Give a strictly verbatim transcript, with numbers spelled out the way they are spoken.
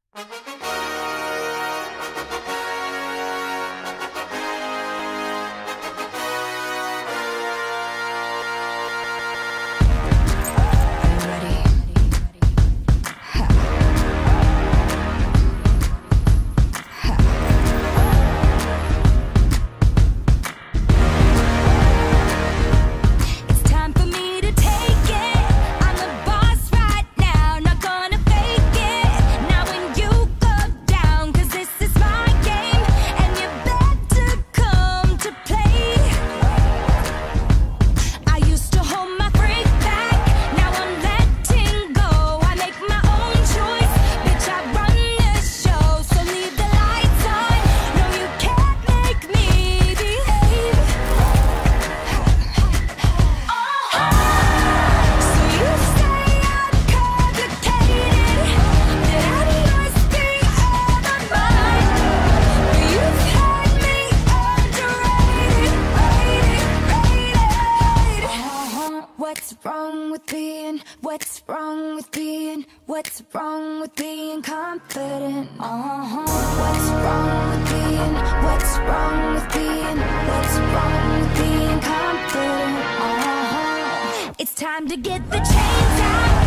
What's wrong with being, what's wrong with being, what's wrong with being confident? Uh-huh. What's wrong with being, what's wrong with being, what's wrong with being confident? Uh-huh. It's time to get the chains out.